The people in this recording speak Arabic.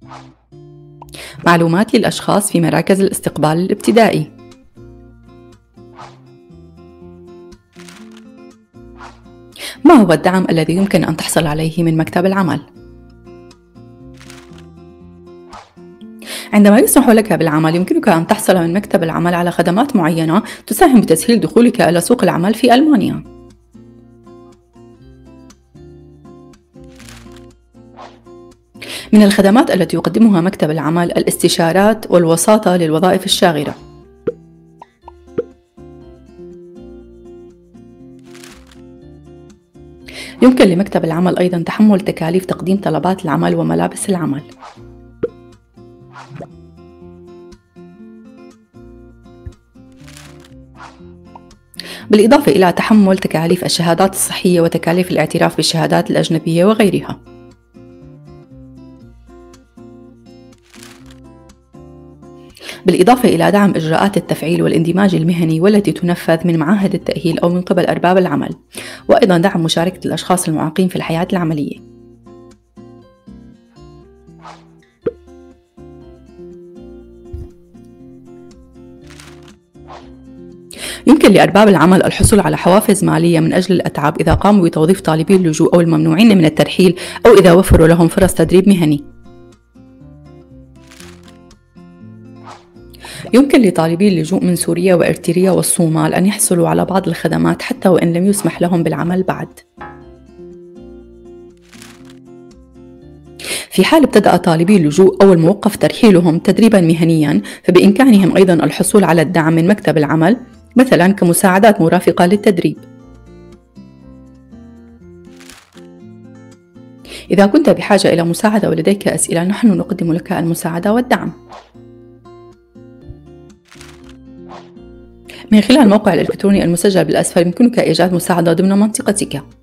معلومات للأشخاص في مراكز الاستقبال الابتدائي. ما هو الدعم الذي يمكن أن تحصل عليه من مكتب العمل؟ عندما يسمح لك بالعمل يمكنك أن تحصل من مكتب العمل على خدمات معينة تساهم بتسهيل دخولك إلى سوق العمل في ألمانيا. من الخدمات التي يقدمها مكتب العمل الاستشارات والوساطة للوظائف الشاغرة. يمكن لمكتب العمل أيضاً تحمل تكاليف تقديم طلبات العمل وملابس العمل. بالإضافة إلى تحمل تكاليف الشهادات الصحية وتكاليف الاعتراف بالشهادات الأجنبية وغيرها. بالإضافة إلى دعم إجراءات التفعيل والاندماج المهني والتي تنفذ من معاهد التأهيل أو من قبل أرباب العمل، وأيضاً دعم مشاركة الأشخاص المعاقين في الحياة العملية. يمكن لأرباب العمل الحصول على حوافز مالية من أجل الأتعاب إذا قاموا بتوظيف طالبي اللجوء أو الممنوعين من الترحيل، أو إذا وفروا لهم فرص تدريب مهني. يمكن لطالبي اللجوء من سوريا وإريتريا والصومال أن يحصلوا على بعض الخدمات حتى وإن لم يسمح لهم بالعمل بعد. في حال ابتدأ طالبي اللجوء أو الموقف ترحيلهم تدريباً مهنياً، فبإمكانهم أيضاً الحصول على الدعم من مكتب العمل، مثلاً كمساعدات مرافقة للتدريب. إذا كنت بحاجة إلى مساعدة ولديك أسئلة، نحن نقدم لك المساعدة والدعم. من خلال الموقع الإلكتروني المسجل بالأسفل يمكنك إيجاد مساعدة ضمن منطقتك.